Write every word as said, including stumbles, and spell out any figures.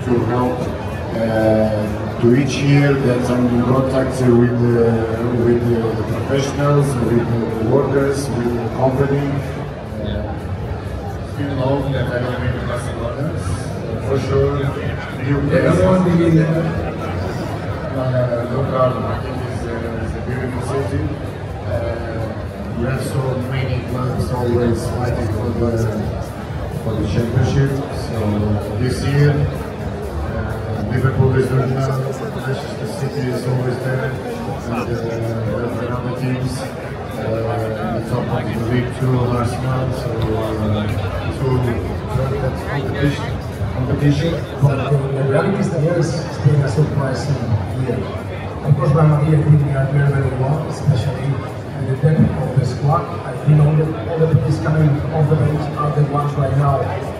to help uh, to each year that I'm in contact with uh, with uh, the professionals, with the workers, with the company. Uh, still know that I don't make Barcelona, uh, for sure. U K is uh, no problem. I think it's, uh, it's a beautiful city. Uh, we have so many clubs always fighting for the for the championship. So this year, uh, Liverpool is doing well. Manchester City is always there, and uh, the other teams. Uh, the top of the league too, Arsenal. So uh, so that competition. competition. But the reality is that yes, it's been a surprising year. Of course, Real Madrid I think we are very, very well, especially with the depth of the squad. I think all the, all the players coming off the bench are the ones right now